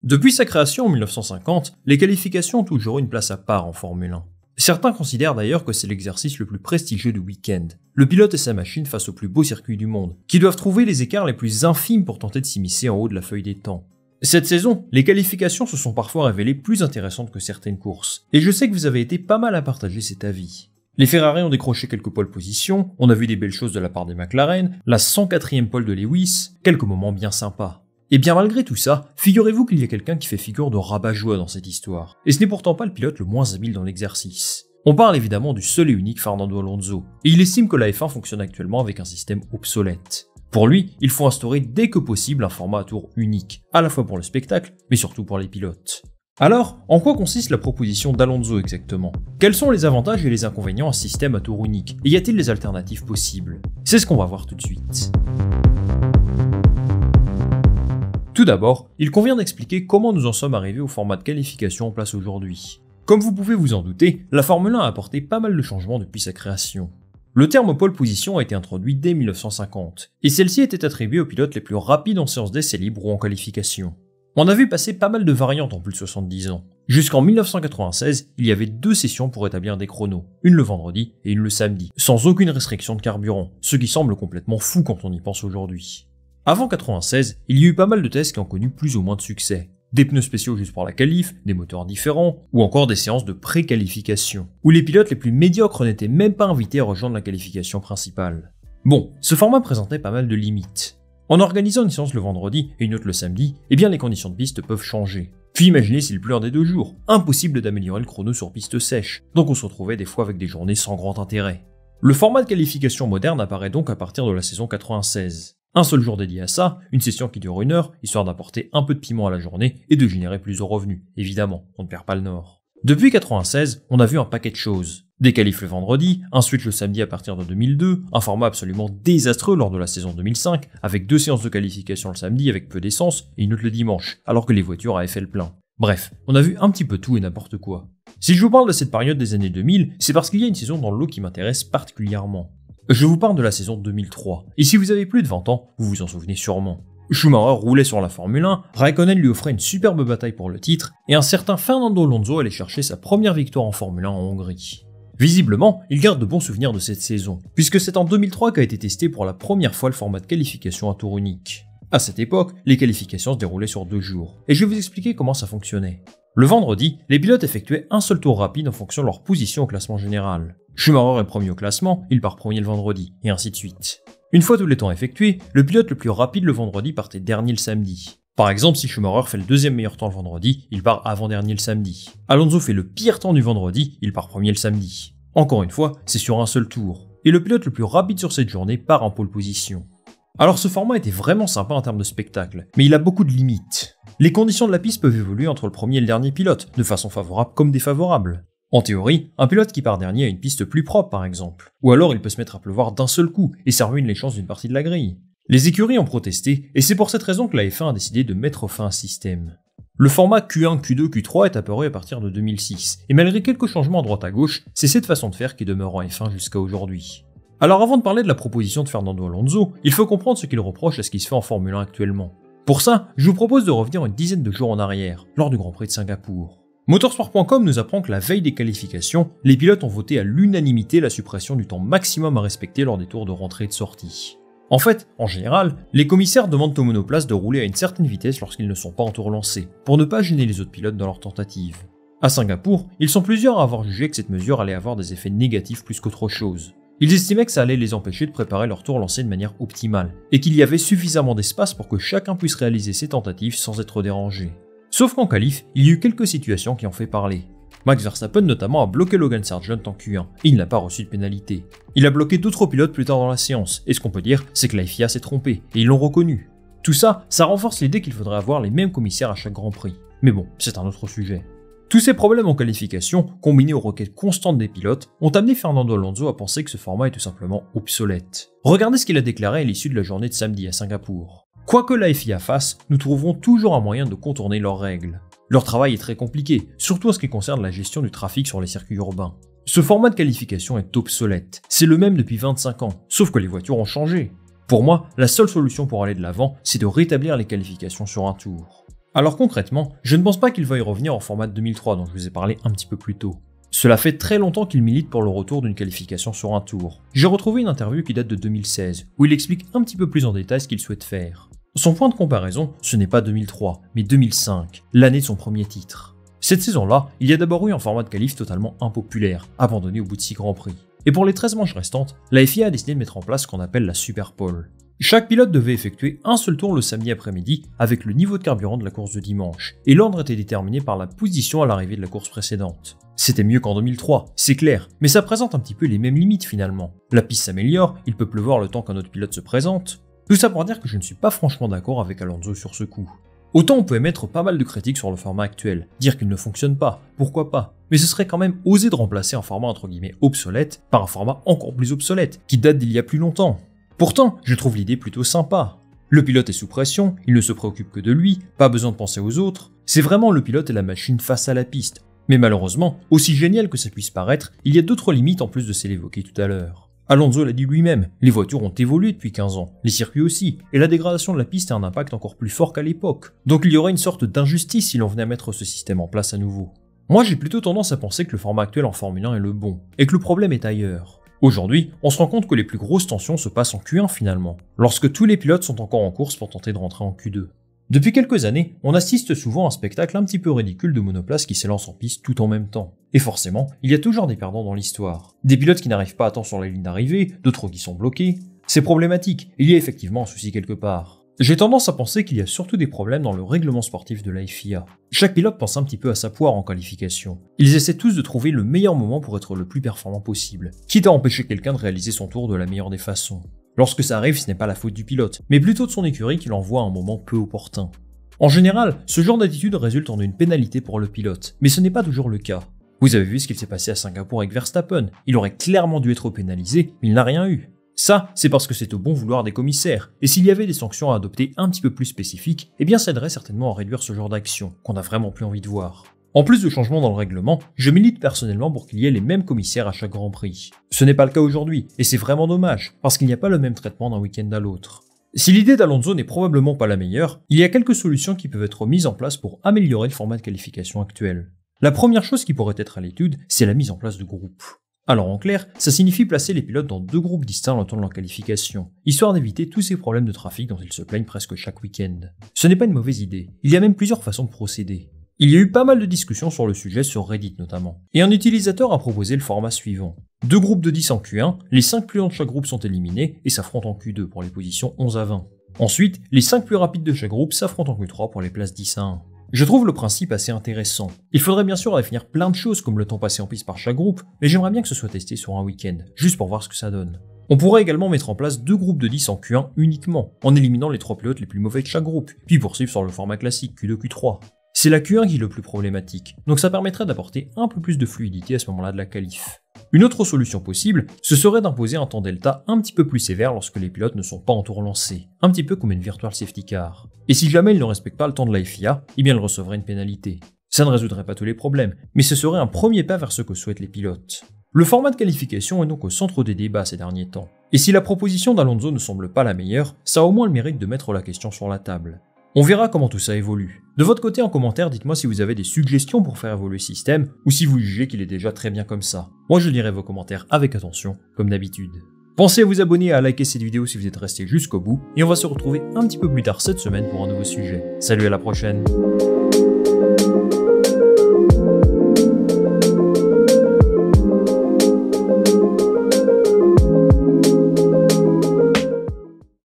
Depuis sa création en 1950, les qualifications ont toujours une place à part en Formule 1. Certains considèrent d'ailleurs que c'est l'exercice le plus prestigieux du week-end. Le pilote et sa machine face au plus beau circuit du monde, qui doivent trouver les écarts les plus infimes pour tenter de s'immiscer en haut de la feuille des temps. Cette saison, les qualifications se sont parfois révélées plus intéressantes que certaines courses, et je sais que vous avez été pas mal à partager cet avis. Les Ferrari ont décroché quelques pole positions, on a vu des belles choses de la part des McLaren, la 104e pole de Lewis, quelques moments bien sympas. Et bien malgré tout ça, figurez-vous qu'il y a quelqu'un qui fait figure de rabat-joie dans cette histoire, et ce n'est pourtant pas le pilote le moins habile dans l'exercice. On parle évidemment du seul et unique Fernando Alonso, et il estime que la F1 fonctionne actuellement avec un système obsolète. Pour lui, il faut instaurer dès que possible un format à tour unique, à la fois pour le spectacle, mais surtout pour les pilotes. Alors, en quoi consiste la proposition d'Alonso exactement? Quels sont les avantages et les inconvénients à ce système à tour unique? Et y a-t-il des alternatives possibles? C'est ce qu'on va voir tout de suite. Tout d'abord, il convient d'expliquer comment nous en sommes arrivés au format de qualification en place aujourd'hui. Comme vous pouvez vous en douter, la Formule 1 a apporté pas mal de changements depuis sa création. Le terme pole position a été introduit dès 1950, et celle-ci était attribuée aux pilotes les plus rapides en séance d'essai libre ou en qualification. On a vu passer pas mal de variantes en plus de 70 ans. Jusqu'en 1996, il y avait 2 sessions pour établir des chronos, une le vendredi et une le samedi, sans aucune restriction de carburant, ce qui semble complètement fou quand on y pense aujourd'hui. Avant 96, il y a eu pas mal de tests qui ont connu plus ou moins de succès. Des pneus spéciaux juste pour la qualif, des moteurs différents, ou encore des séances de pré-qualification, où les pilotes les plus médiocres n'étaient même pas invités à rejoindre la qualification principale. Bon, ce format présentait pas mal de limites. En organisant une séance le vendredi et une autre le samedi, eh bien les conditions de piste peuvent changer. Puis imaginez s'il pleut un des 2 jours, impossible d'améliorer le chrono sur piste sèche, donc on se retrouvait des fois avec des journées sans grand intérêt. Le format de qualification moderne apparaît donc à partir de la saison 96. Un seul jour dédié à ça, une session qui dure 1 heure, histoire d'apporter un peu de piment à la journée et de générer plus de revenus. Évidemment, on ne perd pas le nord. Depuis 96, on a vu un paquet de choses. Des qualifs le vendredi, un switch le samedi à partir de 2002, un format absolument désastreux lors de la saison 2005, avec 2 séances de qualification le samedi avec peu d'essence et une autre le dimanche, alors que les voitures avaient fait le plein. Bref, on a vu un petit peu tout et n'importe quoi. Si je vous parle de cette période des années 2000, c'est parce qu'il y a une saison dans le lot qui m'intéresse particulièrement. Je vous parle de la saison 2003, et si vous avez plus de 20 ans, vous vous en souvenez sûrement. Schumacher roulait sur la Formule 1, Raikkonen lui offrait une superbe bataille pour le titre, et un certain Fernando Alonso allait chercher sa première victoire en Formule 1 en Hongrie. Visiblement, il garde de bons souvenirs de cette saison, puisque c'est en 2003 qu'a été testé pour la première fois le format de qualification à tour unique. À cette époque, les qualifications se déroulaient sur 2 jours, et je vais vous expliquer comment ça fonctionnait. Le vendredi, les pilotes effectuaient un seul tour rapide en fonction de leur position au classement général. Schumacher est premier au classement, il part premier le vendredi, et ainsi de suite. Une fois tous les temps effectués, le pilote le plus rapide le vendredi partait dernier le samedi. Par exemple, si Schumacher fait le 2e meilleur temps le vendredi, il part avant-dernier le samedi. Alonso fait le pire temps du vendredi, il part premier le samedi. Encore une fois, c'est sur un seul tour. Et le pilote le plus rapide sur cette journée part en pole position. Alors ce format était vraiment sympa en termes de spectacle, mais il a beaucoup de limites. Les conditions de la piste peuvent évoluer entre le premier et le dernier pilote, de façon favorable comme défavorable. En théorie, un pilote qui part dernier a une piste plus propre par exemple, ou alors il peut se mettre à pleuvoir d'un seul coup, et ça ruine les chances d'une partie de la grille. Les écuries ont protesté, et c'est pour cette raison que la F1 a décidé de mettre fin à ce système. Le format Q1, Q2, Q3 est apparu à partir de 2006, et malgré quelques changements à droite à gauche, c'est cette façon de faire qui demeure en F1 jusqu'à aujourd'hui. Alors avant de parler de la proposition de Fernando Alonso, il faut comprendre ce qu'il reproche à ce qui se fait en Formule 1 actuellement. Pour ça, je vous propose de revenir une dizaine de jours en arrière, lors du Grand Prix de Singapour. Motorsport.com nous apprend que la veille des qualifications, les pilotes ont voté à l'unanimité la suppression du temps maximum à respecter lors des tours de rentrée et de sortie. En fait, en général, les commissaires demandent aux monoplaces de rouler à une certaine vitesse lorsqu'ils ne sont pas en tour lancé, pour ne pas gêner les autres pilotes dans leur tentative. À Singapour, ils sont plusieurs à avoir jugé que cette mesure allait avoir des effets négatifs plus qu'autre chose. Ils estimaient que ça allait les empêcher de préparer leur tour lancé de manière optimale, et qu'il y avait suffisamment d'espace pour que chacun puisse réaliser ses tentatives sans être dérangé. Sauf qu'en qualif, il y a eu quelques situations qui ont fait parler. Max Verstappen notamment a bloqué Logan Sargeant en Q1, et il n'a pas reçu de pénalité. Il a bloqué d'autres pilotes plus tard dans la séance, et ce qu'on peut dire, c'est que la FIA s'est trompée, et ils l'ont reconnu. Tout ça, ça renforce l'idée qu'il faudrait avoir les mêmes commissaires à chaque Grand Prix. Mais bon, c'est un autre sujet. Tous ces problèmes en qualification, combinés aux requêtes constantes des pilotes, ont amené Fernando Alonso à penser que ce format est tout simplement obsolète. Regardez ce qu'il a déclaré à l'issue de la journée de samedi à Singapour. Quoi que la FIA fasse, nous trouverons toujours un moyen de contourner leurs règles. Leur travail est très compliqué, surtout en ce qui concerne la gestion du trafic sur les circuits urbains. Ce format de qualification est obsolète. C'est le même depuis 25 ans, sauf que les voitures ont changé. Pour moi, la seule solution pour aller de l'avant, c'est de rétablir les qualifications sur un tour. Alors concrètement, je ne pense pas qu'il veuille revenir au format de 2003 dont je vous ai parlé un petit peu plus tôt. Cela fait très longtemps qu'il milite pour le retour d'une qualification sur un tour. J'ai retrouvé une interview qui date de 2016, où il explique un petit peu plus en détail ce qu'il souhaite faire. Son point de comparaison, ce n'est pas 2003, mais 2005, l'année de son premier titre. Cette saison-là, il y a d'abord eu un format de qualif totalement impopulaire, abandonné au bout de 6 grands prix. Et pour les 13 manches restantes, la FIA a décidé de mettre en place ce qu'on appelle la Super Pole. Chaque pilote devait effectuer un seul tour le samedi après-midi avec le niveau de carburant de la course de dimanche, et l'ordre était déterminé par la position à l'arrivée de la course précédente. C'était mieux qu'en 2003, c'est clair, mais ça présente un petit peu les mêmes limites finalement. La piste s'améliore, il peut pleuvoir le temps qu'un autre pilote se présente. Tout ça pour dire que je ne suis pas franchement d'accord avec Alonso sur ce coup. Autant on peut émettre pas mal de critiques sur le format actuel, dire qu'il ne fonctionne pas, pourquoi pas, mais ce serait quand même oser de remplacer un format entre guillemets obsolète par un format encore plus obsolète, qui date d'il y a plus longtemps. Pourtant, je trouve l'idée plutôt sympa. Le pilote est sous pression, il ne se préoccupe que de lui, pas besoin de penser aux autres, c'est vraiment le pilote et la machine face à la piste. Mais malheureusement, aussi génial que ça puisse paraître, il y a d'autres limites en plus de celles évoquées tout à l'heure. Alonso l'a dit lui-même, les voitures ont évolué depuis 15 ans, les circuits aussi, et la dégradation de la piste a un impact encore plus fort qu'à l'époque. Donc il y aurait une sorte d'injustice si l'on venait à mettre ce système en place à nouveau. Moi j'ai plutôt tendance à penser que le format actuel en Formule 1 est le bon, et que le problème est ailleurs. Aujourd'hui, on se rend compte que les plus grosses tensions se passent en Q1 finalement, lorsque tous les pilotes sont encore en course pour tenter de rentrer en Q2. Depuis quelques années, on assiste souvent à un spectacle un petit peu ridicule de monoplaces qui s'élancent en piste tout en même temps. Et forcément, il y a toujours des perdants dans l'histoire. Des pilotes qui n'arrivent pas à temps sur la ligne d'arrivée, d'autres qui sont bloqués. C'est problématique, il y a effectivement un souci quelque part. J'ai tendance à penser qu'il y a surtout des problèmes dans le règlement sportif de la FIA. Chaque pilote pense un petit peu à sa poire en qualification. Ils essaient tous de trouver le meilleur moment pour être le plus performant possible, quitte à empêcher quelqu'un de réaliser son tour de la meilleure des façons. Lorsque ça arrive, ce n'est pas la faute du pilote, mais plutôt de son écurie qui l'envoie à un moment peu opportun. En général, ce genre d'attitude résulte en une pénalité pour le pilote, mais ce n'est pas toujours le cas. Vous avez vu ce qu'il s'est passé à Singapour avec Verstappen, il aurait clairement dû être pénalisé, mais il n'a rien eu. Ça, c'est parce que c'est au bon vouloir des commissaires, et s'il y avait des sanctions à adopter un petit peu plus spécifiques, eh bien ça aiderait certainement à réduire ce genre d'action, qu'on a vraiment plus envie de voir. En plus de changements dans le règlement, je milite personnellement pour qu'il y ait les mêmes commissaires à chaque Grand Prix. Ce n'est pas le cas aujourd'hui, et c'est vraiment dommage, parce qu'il n'y a pas le même traitement d'un week-end à l'autre. Si l'idée d'Alonso n'est probablement pas la meilleure, il y a quelques solutions qui peuvent être mises en place pour améliorer le format de qualification actuel. La première chose qui pourrait être à l'étude, c'est la mise en place de groupes. Alors en clair, ça signifie placer les pilotes dans 2 groupes distincts le temps de leur qualification, histoire d'éviter tous ces problèmes de trafic dont ils se plaignent presque chaque week-end. Ce n'est pas une mauvaise idée, il y a même plusieurs façons de procéder. Il y a eu pas mal de discussions sur le sujet sur Reddit notamment, et un utilisateur a proposé le format suivant. 2 groupes de 10 en Q1, les 5 plus lents de chaque groupe sont éliminés et s'affrontent en Q2 pour les positions 11 à 20. Ensuite, les 5 plus rapides de chaque groupe s'affrontent en Q3 pour les places 10 à 1. Je trouve le principe assez intéressant. Il faudrait bien sûr définir plein de choses comme le temps passé en piste par chaque groupe, mais j'aimerais bien que ce soit testé sur un week-end, juste pour voir ce que ça donne. On pourrait également mettre en place 2 groupes de 10 en Q1 uniquement, en éliminant les 3 pilotes les plus mauvais de chaque groupe, puis poursuivre sur le format classique Q2, Q3. C'est la Q1 qui est le plus problématique, donc ça permettrait d'apporter un peu plus de fluidité à ce moment-là de la qualif. Une autre solution possible, ce serait d'imposer un temps delta un petit peu plus sévère lorsque les pilotes ne sont pas en tour lancé, un petit peu comme une virtual safety car. Et si jamais ils ne respectent pas le temps de la FIA, eh bien ils recevraient une pénalité. Ça ne résoudrait pas tous les problèmes, mais ce serait un premier pas vers ce que souhaitent les pilotes. Le format de qualification est donc au centre des débats ces derniers temps. Et si la proposition d'Alonso ne semble pas la meilleure, ça a au moins le mérite de mettre la question sur la table. On verra comment tout ça évolue. De votre côté en commentaire, dites-moi si vous avez des suggestions pour faire évoluer le système, ou si vous jugez qu'il est déjà très bien comme ça. Moi je lirai vos commentaires avec attention, comme d'habitude. Pensez à vous abonner et à liker cette vidéo si vous êtes resté jusqu'au bout, et on va se retrouver un petit peu plus tard cette semaine pour un nouveau sujet. Salut, à la prochaine.